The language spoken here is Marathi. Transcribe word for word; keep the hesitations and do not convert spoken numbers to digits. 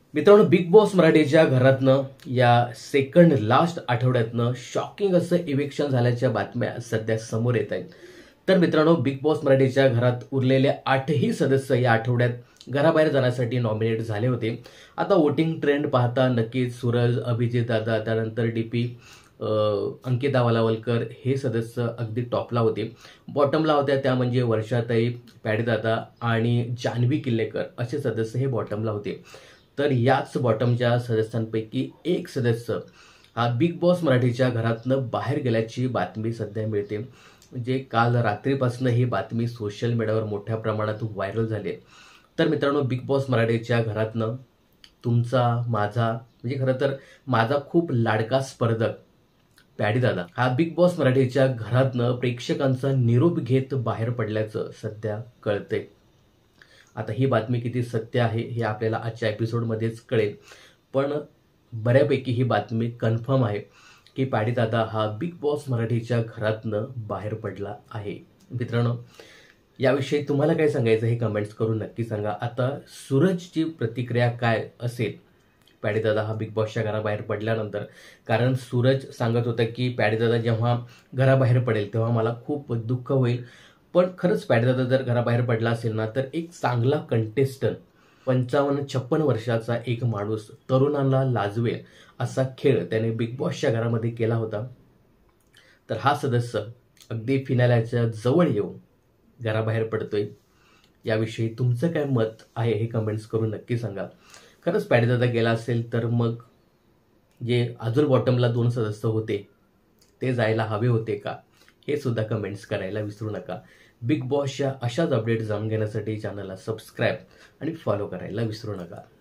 मित्रांनो, बिग बॉस मराठीच्या घरातनं या सेकंड लास्ट आठवड्यातनं शॉकिंग असं इव्हिक्शन झाल्याच्या बातम्या सध्या समोर येत आहेत. तर मित्रांनो, बिग बॉस मराठीच्या घरात उरलेले आठही सदस्य या आठवड्यात घराबाहेर जाण्यासाठी नॉमिनेट झाले होते. आता वोटिंग ट्रेंड पाहता नक्कीच सूरज, अभिजित दादा, त्यानंतर डीपी, अंकिता वालावलकर हे सदस्य अगदी टॉपला होते. बॉटमला होत्या त्या म्हणजे वर्षाताई, पॅडीदादा आणि जान्हवी किल्लेकर असे सदस्य हे बॉटमला होते. तर याच बॉटमच्या सदस्यांपैकी एक सदस्य हा बिग बॉस मराठीच्या घरातनं बाहेर गेल्याची बातमी सध्या मिळते. म्हणजे काल रात्रीपासून ही बातमी सोशल मीडियावर मोठ्या प्रमाणात व्हायरल झाली आहे. तर मित्रांनो, बिग बॉस मराठीच्या घरातनं तुमचा, माझा म्हणजे खरं तर माझा खूप लाडका स्पर्धक पॅडीदादा हा बिग बॉस मराठीच्या घरातनं प्रेक्षकांचा निरोप घेत बाहेर पडल्याचं सध्या कळतंय. आता ही बातमी किती सत्य आहे हे आपल्याला आजच्या एपिसोडमध्येच कळेल, पण बऱ्यापैकी ही बातमी कन्फर्म आहे की पॅडीदादा हा बिग बॉस मराठीच्या घरातनं बाहेर पडला आहे. मित्रांनो, याविषयी तुम्हाला काय सांगायचं हे कमेंट्स करून नक्की सांगा. आता सूरजची प्रतिक्रिया काय असेल पॅडीदादा हा बिग बॉसच्या घराबाहेर पडल्यानंतर? कारण सूरज सांगत होता की पॅडीदादा जेव्हा घराबाहेर पडेल तेव्हा मला खूप दुःख होईल, पण खरंच पॅडीदादा जर घराबाहेर पडला असेल ना तर एक चांगला कंटेस्टंट, पंचावन्न छप्पन वर्षाचा एक माणूस तरुणांना लाजवेल असा खेळ त्याने बिग बॉसच्या घरामध्ये केला होता. तर हा सदस्य अगदी फिनाल्याच्या जवळ येऊन घराबाहेर पडतोय. याविषयी तुमचं काय मत आहे हे कमेंट्स करून नक्की सांगा. खरंच पॅडीदादा गेला असेल तर मग जे अजून बॉटमला दोन सदस्य होते ते जायला हवे होते का, हे सुद्धा कमेंट्स करायला विसरू नका. बिग बॉसच्या अशाच अपडेट जाणून घेण्यासाठी चॅनलला सबस्क्राईब आणि फॉलो करायला विसरू नका.